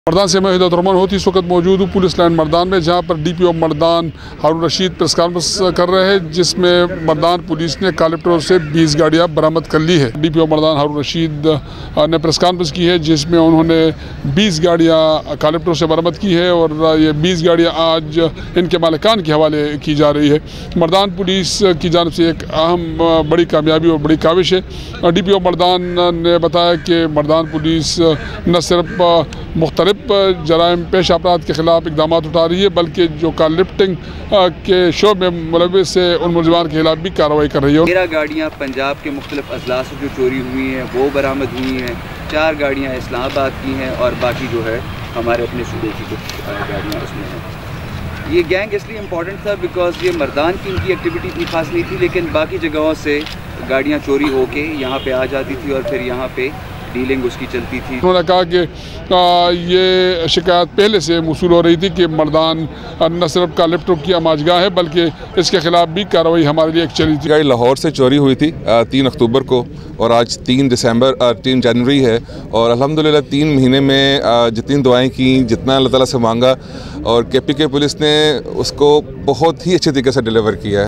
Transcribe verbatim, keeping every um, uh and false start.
मर्दान से मैं हिदायतुर्रहमान होती इस वक्त मौजूद हूँ पुलिस लाइन मर्दान में, जहाँ पर D P O Mardan Haroon Rashid press conference कर रहे हैं, जिसमें मर्दान पुलिस ने कालेप्टरों से बीस गाड़ियाँ बरामद कर ली है। D P O Mardan Haroon Rashid ने प्रेस कॉन्फ्रेंस की है, जिसमें उन्होंने बीस गाड़ियाँ कालेप्टरों से बरामद की है और ये बीस गाड़ियाँ आज इनके मालिकान के हवाले की जा रही है। मर्दान पुलिस की जानिब से एक अहम बड़ी कामयाबी और बड़ी काविश है। डी पी ओ मर्दान ने बताया कि मर्दान पुलिस न सिर्फ मुख्तलिफ जराइम पेश अपराध के खिलाफ इकदाम उठा रही है, बल्कि जो कार लिफ्टिंग के शोबे में मुलविस है उन मुलजमान के खिलाफ भी कार्रवाई कर रही है। तेरह गाड़ियाँ पंजाब के मुख्तलिफ अजला से जो चोरी हुई हैं वो बरामद हुई हैं, चार गाड़ियाँ इस्लामाबाद की हैं और बाकी जो है हमारे अपने सूबे की कुछ गाड़ियाँ उसमें हैं। ये गैंग इसलिए इम्पॉर्टेंट था बिकॉज ये मर्दान की इनकी एक्टिविटी इतनी खास नहीं थी, लेकिन बाकी जगहों से गाड़ियाँ चोरी होके यहाँ पे आ जाती थी और फिर यहाँ पे डीलिंग उसकी चलती थी। उन्होंने कहा कि आ, ये शिकायत पहले से मौसूल हो रही थी कि मर्दान न सिर्फ का लिफ्टों की आमाजगाह है, बल्कि इसके खिलाफ भी कार्रवाई हमारे लिए एक चली थी। गाड़ी लाहौर से चोरी हुई थी तीन अक्टूबर को और आज तीन दिसंबर तीन जनवरी है और अल्हम्दुलिल्लाह तीन महीने में जितनी दुआएं की, जितना अल्लाह ताला से मांगा और के पी के पुलिस ने उसको बहुत ही अच्छे तरीके से डिलीवर किया है।